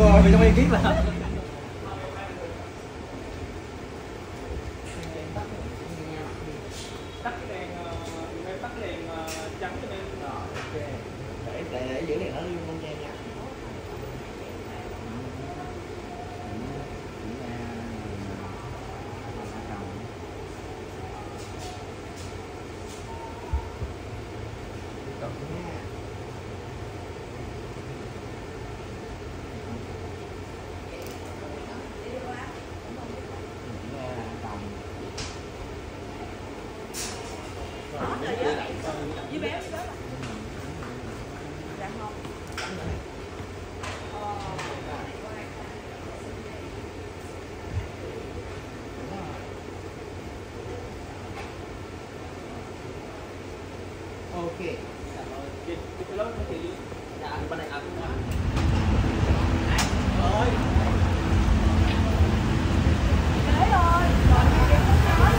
rồi, vì trong ekip là tắt cái đèn em tắt cái đèn trắng cho em. ok. Để giữ đèn nó luôn không nha. Với béo đó là dạ không. Ok. Cái lớp nó thì dạ bên này ấm quá. Rồi. Thế rồi, còn gì em muốn nói.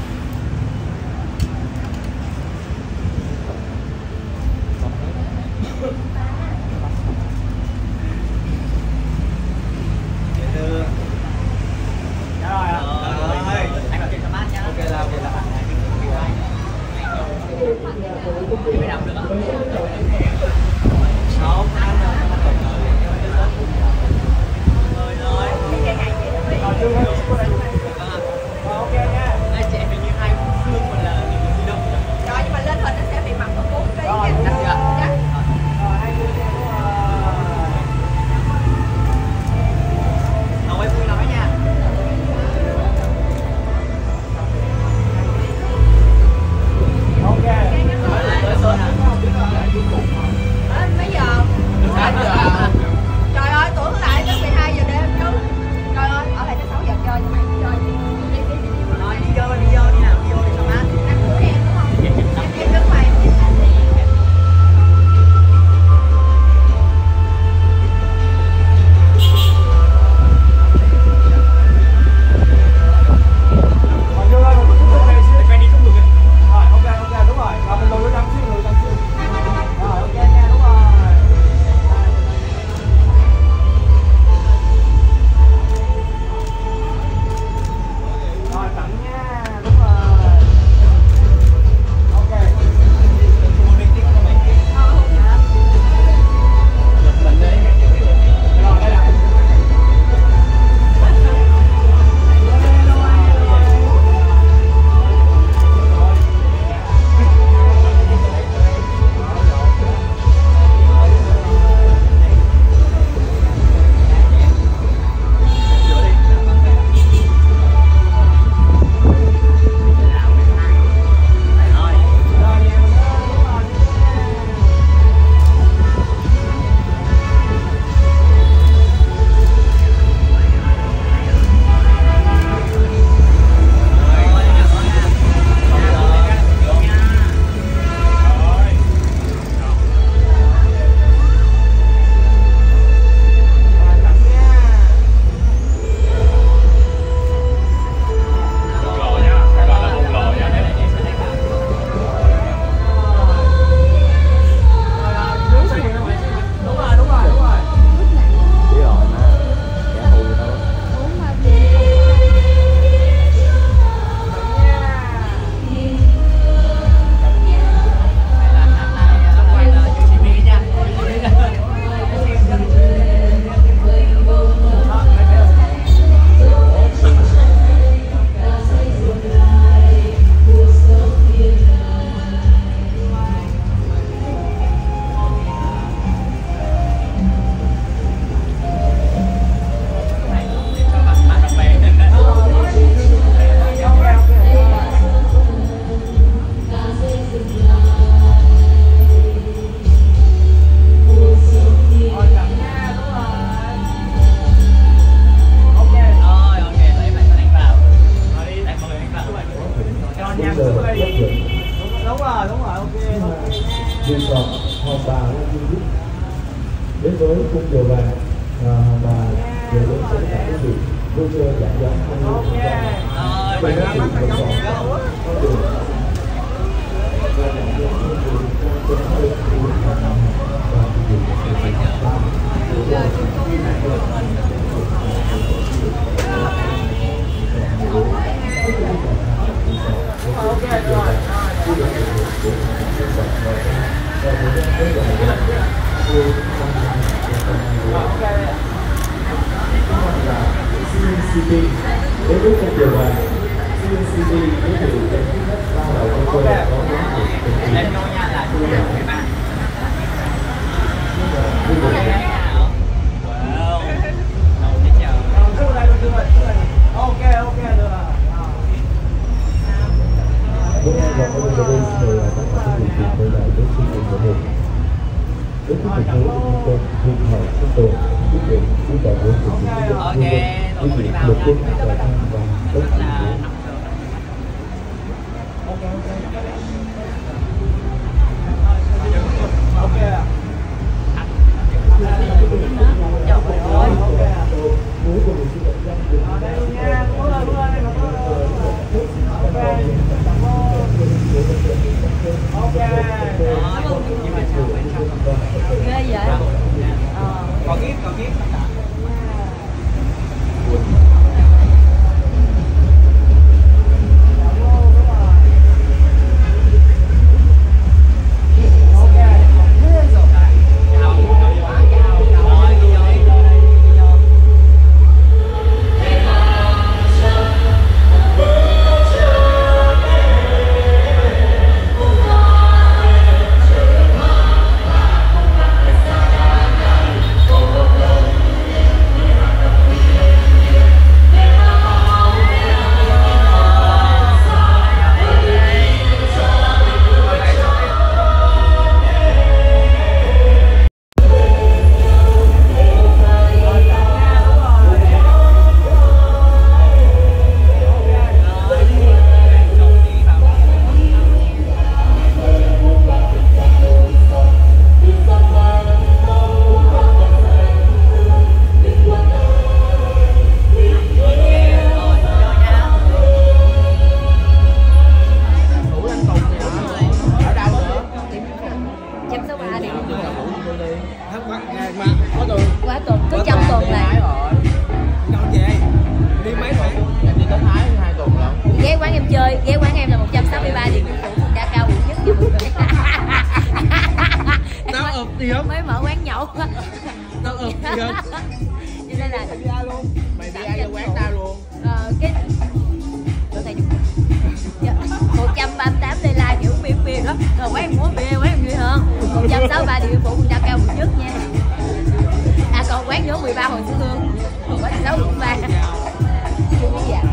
Resort Hòn Bà đến với cung chùa vàng Hòn Bà để đến tất cả quý vị vui chơi giải gió Vậy đó, bắt thành công và CNCT đến với trong điều hành CNCT giới thiệu cái thứ nhất ba loại con có giá trị Em vô nha là tôi làm các bạn. Wow. Đâu thế chào. Ok được rồi. bữa nay là có đây mời tất cả các vị cùng quay lại với chương trình của mình. Với cái thành phố của chúng tôi, Hương Hải, Xuân Tồn, quyết định quý đại biểu của chúng tôi, quý vị lục quân và tham và tất cả ghê vậy. Còn kiếp quá tuần cứ trong tuần là ghé quán em chơi, ghé quán em là 163 Điện Biên Phủ, phường Đa Cao, quận Nhất nha mọi người. Tao ợp tiếng. Mới mở quán nhậu. Tao ợp tiếng. Cho nên là Mày đi ai vô quán tao luôn. Cái chỗ này 138 Lê Lai kiểu bia đó. Rồi quán em mua bia, quán em vui hơn. 163 Điện Biên Phủ, phường Đa Cao, quận Nhất nha. À còn quán số 13 Hoàng Sư Hương, quán 6 quận 3. Chưa biết dạ.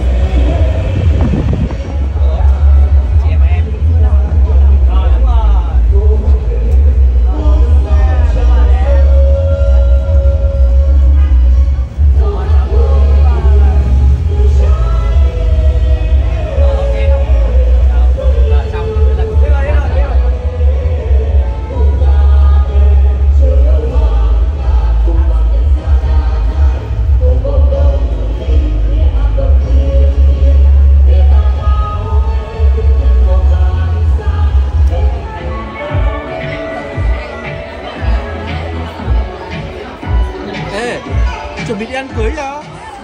Chuẩn bị đi ăn cưới chưa?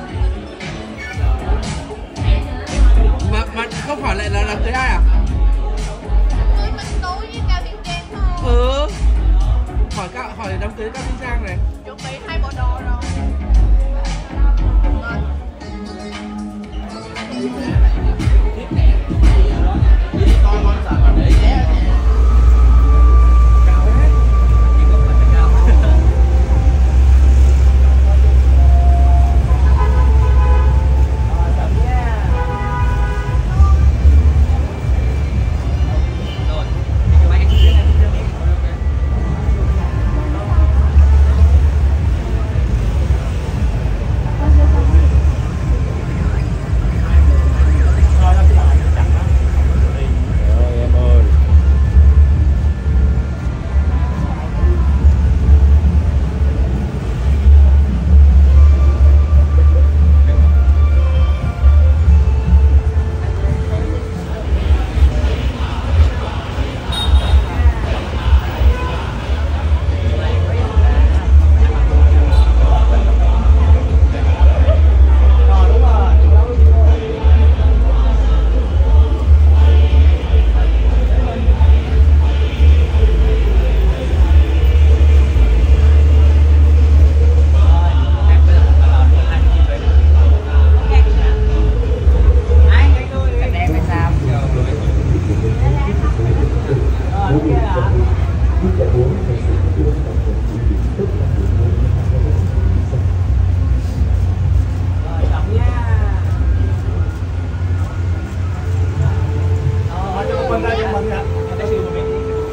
Mà không phải lại là đám cưới ai à? Cưới Minh Tú với Cao Thiên Trang thôi. Hỏi đám cưới Cao Thiên Trang này. Chuẩn bị 2 bộ đồ rồi. thầy sẽ chưa tập hợp chuẩn bị tất cả những môn để tham gia các cuộc thi sau. Rồi chậm nha. Cho mình ra cho mình nè. Để siêu mình.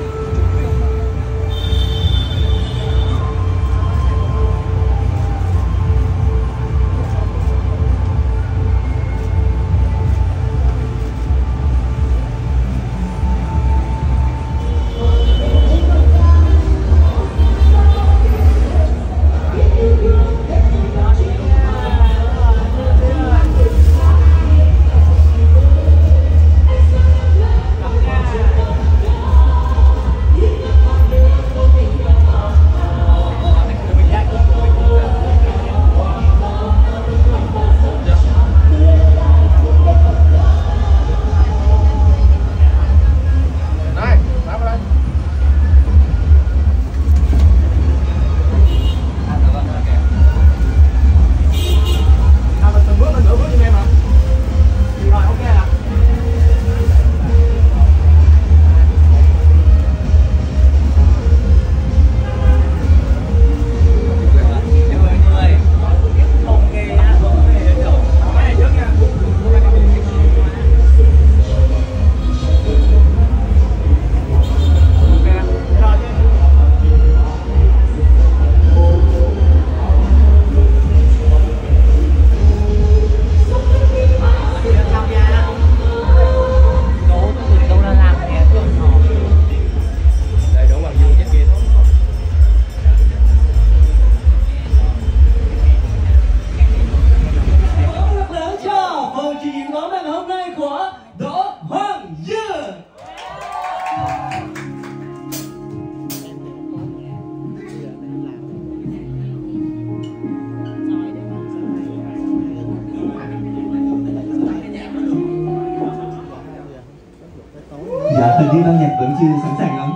Dạ, hình như ban nhạc vẫn chưa sẵn sàng lắm.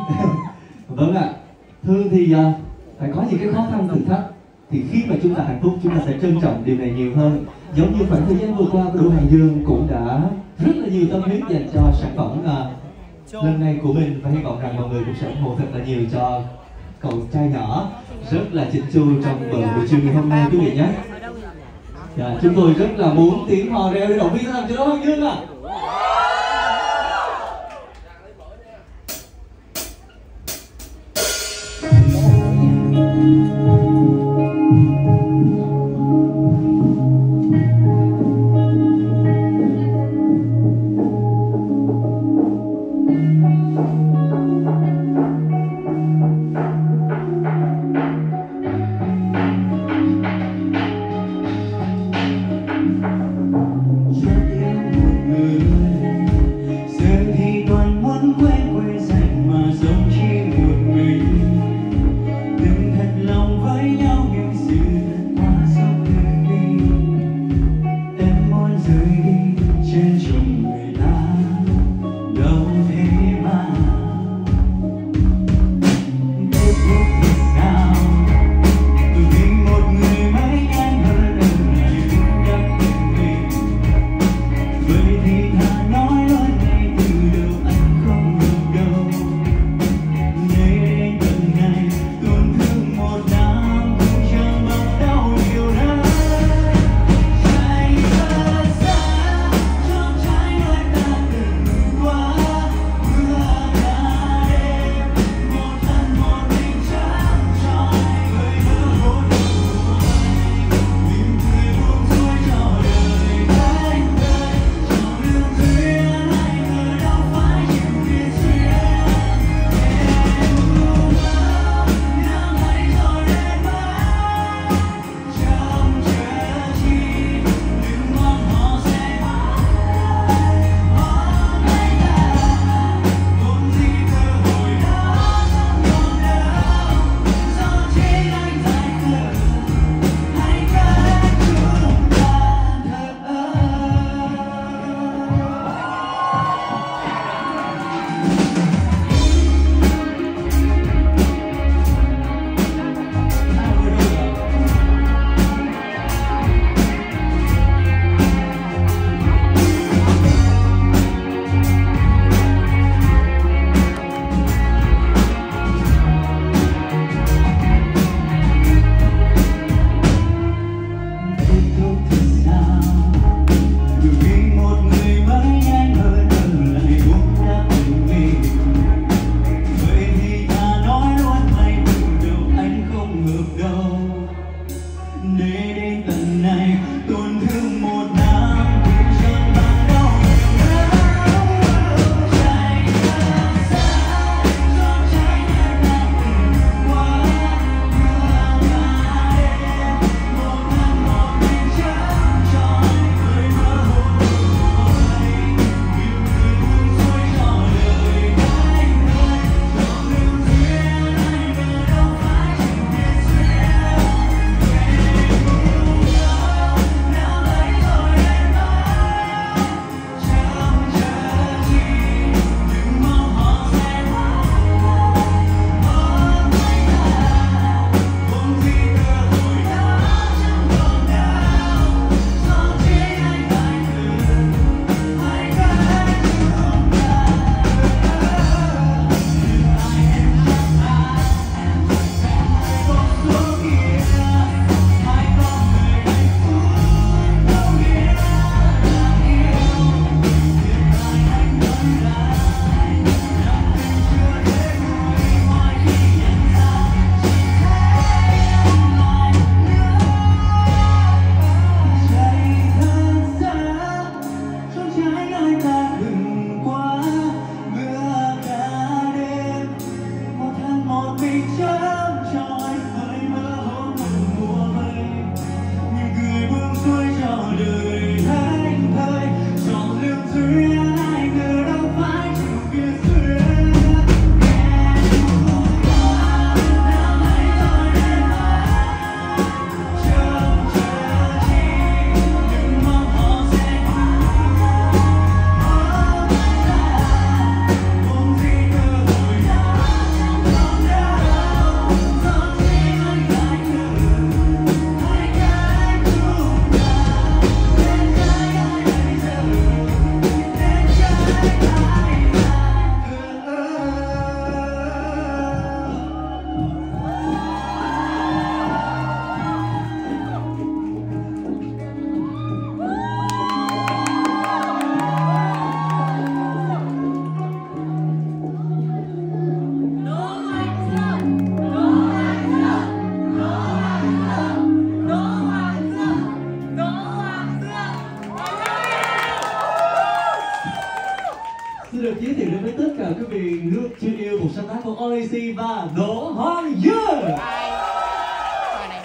Vâng ạ. Thường thì phải có những cái khó khăn thử thách. Thì khi mà chúng ta hạnh phúc, chúng ta sẽ trân trọng điều này nhiều hơn. Giống như khoảng thời gian vừa qua của đội Hoàng Dương cũng đã rất là nhiều tâm huyết dành cho sản phẩm lần này của mình. Và hy vọng rằng mọi người cũng sẽ ủng hộ thật là nhiều cho cậu trai nhỏ rất là chỉnh chu trong buổi trưa ngày hôm nay quý vị nhé. Dạ, chúng tôi rất là muốn tiếng hò reo để động viên làm cho đội Hoàng Dương ạ. Rất yêu một người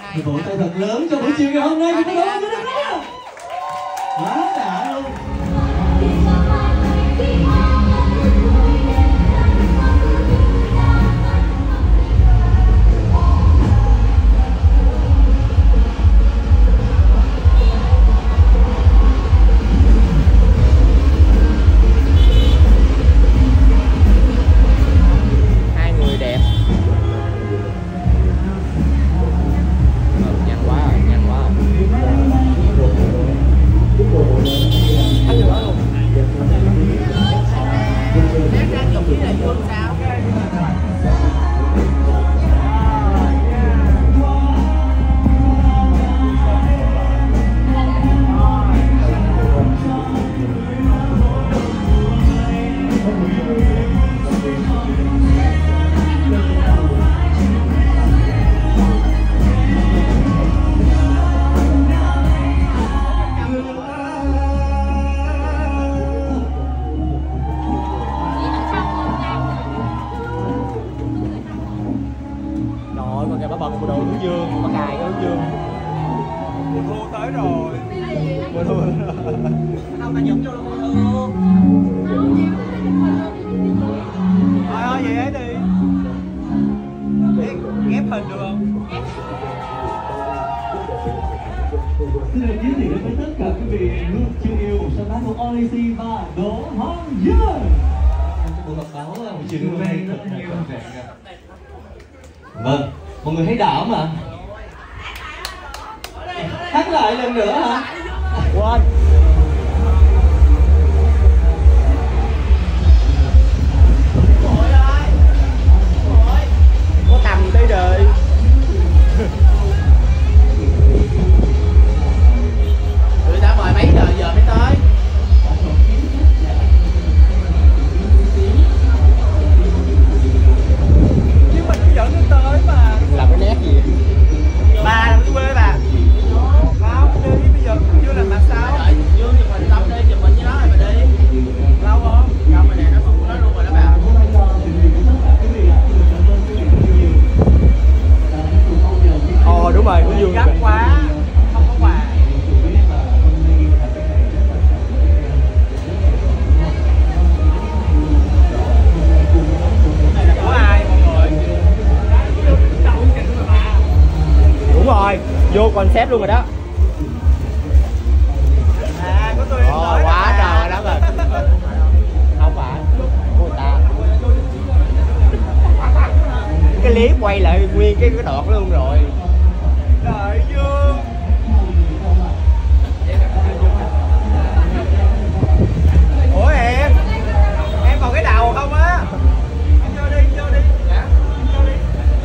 Một vỗ tay thật lớn cho buổi chiều ngày hôm nay của các bạn được không? Quá đã luôn. Hai người đẹp. Nhanh quá rồi, nhanh quá rồi. Nội con kìa bà bật bộ đồ hướng dương, bà cài cái hướng dương. Mùa thu tới rồi. Mùa thu rồi. Không ta nhúng vô luôn mùa thu. Thôi vậy ấy đi. Ghép hình được không? Xin được giới thiệu với tất cả quý vị luôn chưa yêu một sáng tác của Olici và Đỗ Hoàng Dương. Buổi họp báo là một trường hôm nay rất là nhiều vẻ. Vâng, mọi người thấy đảo mà. Hát lại lần nữa hả? Quên. Có tầm tới đời. Người ta mời mấy giờ mới tới. Nhưng mà nó dẫn tới mà. Làm cái nét gì? Bà làm tôi quê bà. Không, đi bây giờ cũng chưa làm mà sao? Đợi Dương chụp hình xong đi, chụp hình với nó rồi mà đi. Lâu không? Không mà nè, nó còn nó luôn rồi đó bà. Ồ đúng rồi, cũng gắt quá. Không có quà. Của ai mọi người? Đúng rồi, vô concept luôn rồi đó. À, có tôi Quá trời lắm rồi. Không phải, của người ta. cái clip quay lại nguyên cái đoạn luôn rồi. Đợi Dương. Ủa em còn cái đầu không á? Em cho đi, cho đi. Dạ, cho đi.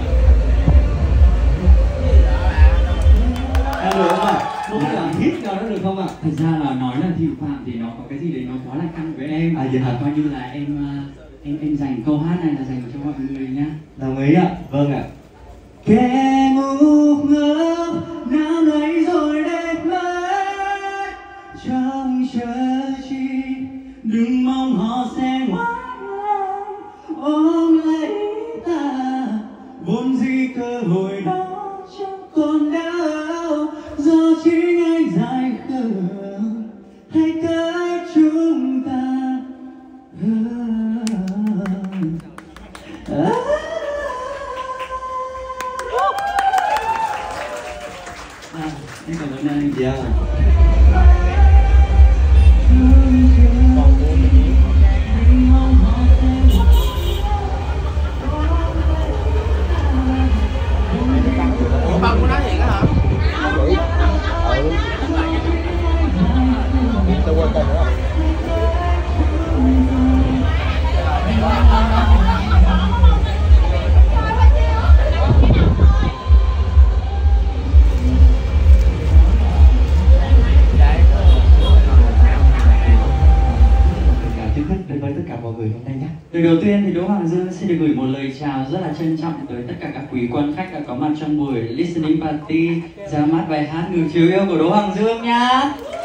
Được không ạ? Một cái đoạn hit nào đó được không ạ? Thật ra là nói là Thị Phạm thì nó có cái gì đấy nó quá là căng với em. À, vậy hả? Coi như là em dành câu hát này là dành cho mọi người nhá. Đồng ý ạ. Vâng ạ. Kẻ ngu ngơ nào nấy rồi đẹp mất trong chờ chi, đừng mong họ sẽ ngoan ngoãn ôm lấy ta, vốn gì cơ hội đó chẳng còn đâu, do chính anh dại khờ hay cách chúng ta. Em cảm ơn anh. Dạ. Ủa băng của nó thiệt á hả? Tôi quên tên nữa. Với tất cả mọi người hôm nay nhé. Từ đầu tiên thì Đỗ Hoàng Dương xin được gửi một lời chào rất là trân trọng tới tất cả các quý quan khách đã có mặt trong buổi listening party ra mắt bài hát Ngược Chiều Yêu của Đỗ Hoàng Dương nhá.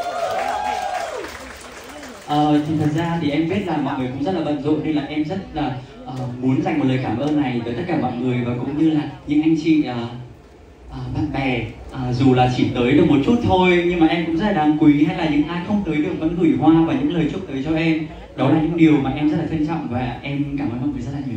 Thì thật ra thì em biết là mọi người cũng rất là bận rộn nên là em rất là muốn dành một lời cảm ơn này tới tất cả mọi người và cũng như là những anh chị bạn bè, dù là chỉ tới được một chút thôi nhưng mà em cũng rất là đáng quý, hay là những ai không tới được vẫn gửi hoa và những lời chúc tới cho em. Đó là những điều mà em rất là trân trọng và em cảm ơn mọi người rất là nhiều.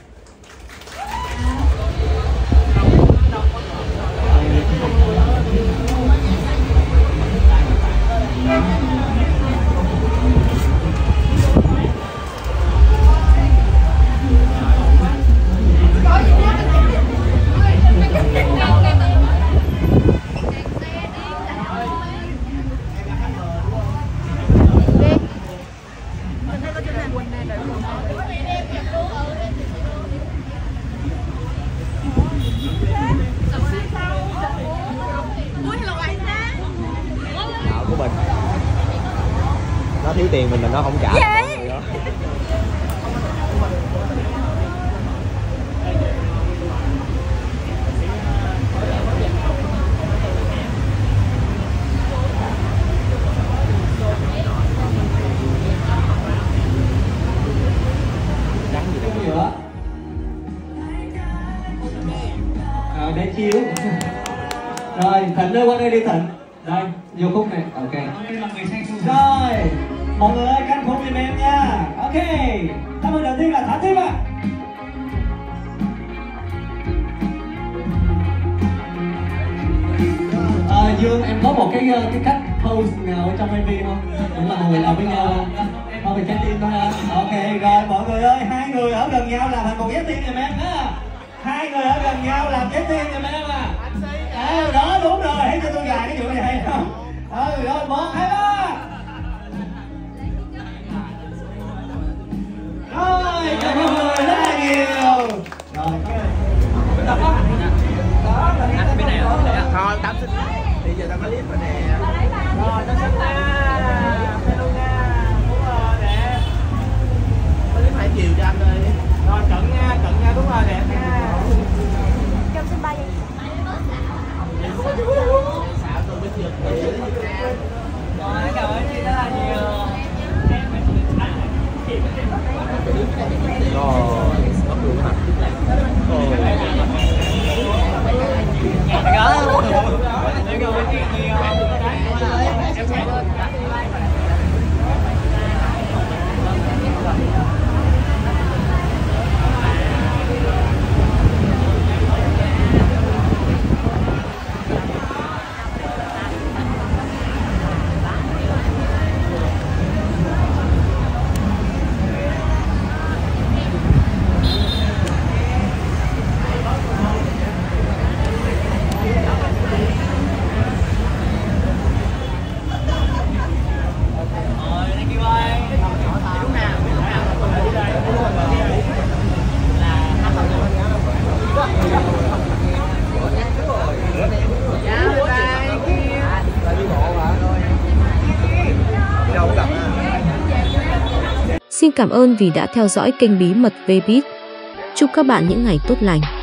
Của mình nó thiếu tiền mình mà nó không trả. Để chiếu. Rồi Thịnh ơi, qua đây đi Thịnh. Đây, vô khúc này. Ok. Rồi, mọi người ơi, canh khúc giùm em nha. Ok. Cảm ơn đầu tiên là Thả Tiếp ạ. Dương, em có một cái cách pose nào trong MV không? Cũng là một người làm với nhau không? Không phải trái tim thôi hả? Ok, rồi mọi người ơi, hai người ở gần nhau làm thành một trái tim giùm em á. Hai người ở gần nhau làm trái tim giùm em à. Đó đúng rồi, hãy cho tôi gài cái vụ này hay không? Rồi 1, 2, 3. Rồi, cảm ơn mọi người rất là nhiều. Rồi, anh bên này ở đây ạ. Thôi, tao xin. Bây giờ tao có clip rồi nè. Rồi, nó xinh nha. Hello nha. Đúng rồi, đẹp. Có clip 2 chiều cho anh ơi. Rồi, cận nha, đúng rồi, đẹp nha. Cho xin 3 giây. Xạo tôi biết được. Rồi, cảm ơn chị rất là nhiều. Rồi, mất luôn hả? Xin cảm ơn vì đã theo dõi kênh Bí mật Vbiz. Chúc các bạn những ngày tốt lành.